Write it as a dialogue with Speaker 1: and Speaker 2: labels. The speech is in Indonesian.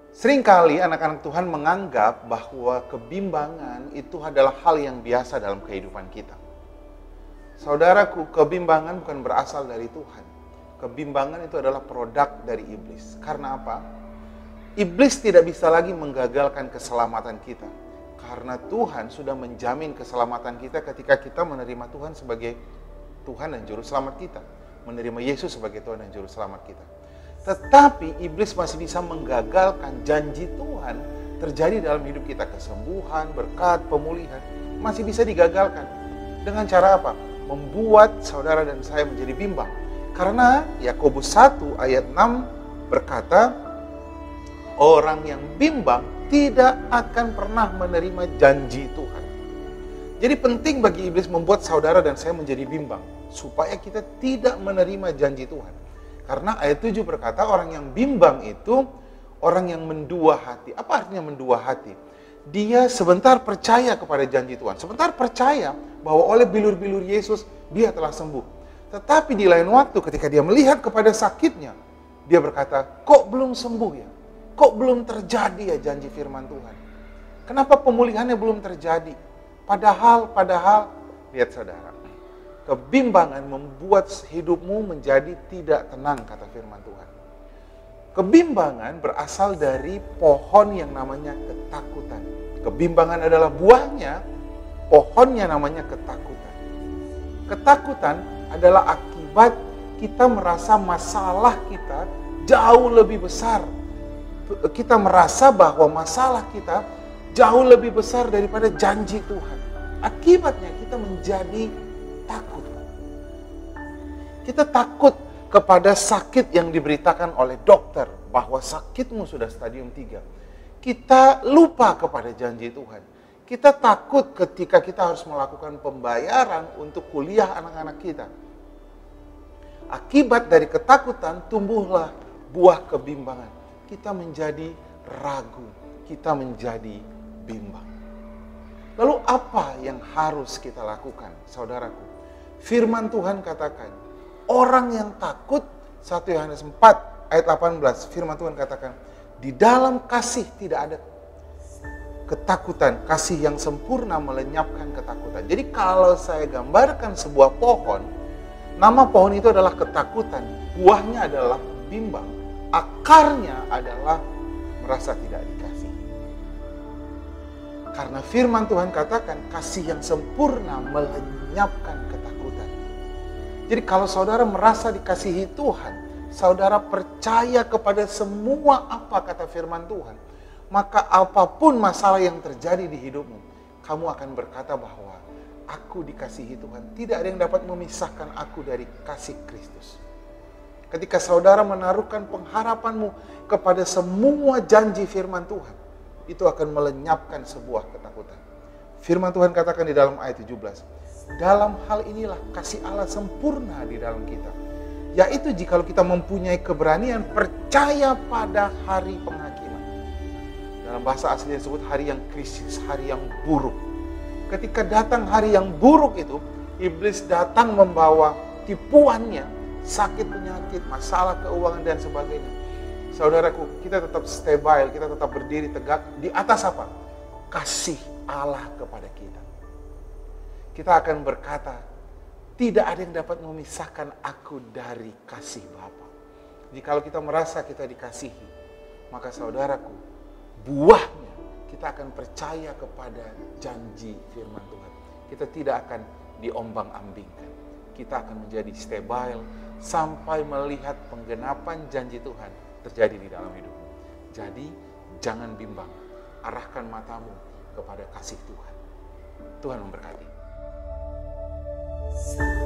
Speaker 1: Seringkali anak-anak Tuhan menganggap bahwa kebimbangan itu adalah hal yang biasa dalam kehidupan kita. Saudaraku, kebimbangan bukan berasal dari Tuhan. Kebimbangan itu adalah produk dari iblis. Karena apa? Iblis tidak bisa lagi menggagalkan keselamatan kita. Karena Tuhan sudah menjamin keselamatan kita ketika kita menerima Tuhan sebagai Tuhan dan Juru Selamat kita. Menerima Yesus sebagai Tuhan dan Juru Selamat kita. Tetapi iblis masih bisa menggagalkan janji Tuhan terjadi dalam hidup kita. Kesembuhan, berkat, pemulihan masih bisa digagalkan. Dengan cara apa? Membuat saudara dan saya menjadi bimbang. Karena Yakobus 1 ayat 6 berkata, orang yang bimbang tidak akan pernah menerima janji Tuhan. Jadi penting bagi iblis membuat saudara dan saya menjadi bimbang, supaya kita tidak menerima janji Tuhan. Karena ayat 7 berkata orang yang bimbang itu orang yang mendua hati. Apa artinya mendua hati? Dia sebentar percaya kepada janji Tuhan. Sebentar percaya bahwa oleh bilur-bilur Yesus dia telah sembuh. Tetapi di lain waktu ketika dia melihat kepada sakitnya, dia berkata, kok belum sembuh ya? Kok belum terjadi ya janji firman Tuhan? Kenapa pemulihannya belum terjadi? Padahal, lihat saudara. Kebimbangan membuat hidupmu menjadi tidak tenang, kata firman Tuhan. Kebimbangan berasal dari pohon yang namanya ketakutan. Kebimbangan adalah buahnya, pohonnya namanya ketakutan. Ketakutan adalah akibat kita merasa masalah kita jauh lebih besar. Kita merasa bahwa masalah kita jauh lebih besar daripada janji Tuhan. Akibatnya kita menjadi takut. Kita takut kepada sakit yang diberitakan oleh dokter bahwa sakitmu sudah stadium 3. Kita lupa kepada janji Tuhan. Kita takut ketika kita harus melakukan pembayaran untuk kuliah anak-anak kita. Akibat dari ketakutan tumbuhlah buah kebimbangan. Kita menjadi ragu, kita menjadi bimbang. Lalu apa yang harus kita lakukan, saudaraku? Firman Tuhan katakan, orang yang takut, 1 Yohanes 4 ayat 18, firman Tuhan katakan, di dalam kasih tidak ada ketakutan. Kasih yang sempurna melenyapkan ketakutan. Jadi kalau saya gambarkan sebuah pohon, nama pohon itu adalah ketakutan, buahnya adalah bimbang, akarnya adalah merasa tidak dikasih. Karena firman Tuhan katakan, kasih yang sempurna melenyapkan ketakutan. Jadi kalau saudara merasa dikasihi Tuhan, saudara percaya kepada semua apa kata firman Tuhan, maka apapun masalah yang terjadi di hidupmu, kamu akan berkata bahwa aku dikasihi Tuhan. Tidak ada yang dapat memisahkan aku dari kasih Kristus. Ketika saudara menaruhkan pengharapanmu kepada semua janji firman Tuhan, itu akan melenyapkan sebuah ketakutan. Firman Tuhan katakan di dalam ayat 17, dalam hal inilah kasih Allah sempurna di dalam kita, yaitu jikalau kita mempunyai keberanian percaya pada hari penghakiman. Dalam bahasa asli disebut hari yang krisis, hari yang buruk. Ketika datang hari yang buruk itu, iblis datang membawa tipuannya, sakit penyakit, masalah keuangan dan sebagainya. Saudaraku, kita tetap stabil, kita tetap berdiri tegak di atas apa? Kasih Allah kepada kita. Kita akan berkata, tidak ada yang dapat memisahkan aku dari kasih Bapa. Jikalau kita merasa kita dikasihi, maka saudaraku, buahnya kita akan percaya kepada janji firman Tuhan. Kita tidak akan diombang-ambingkan. Kita akan menjadi stabil sampai melihat penggenapan janji Tuhan terjadi di dalam hidupmu. Jadi jangan bimbang, arahkan matamu kepada kasih Tuhan. Tuhan memberkati.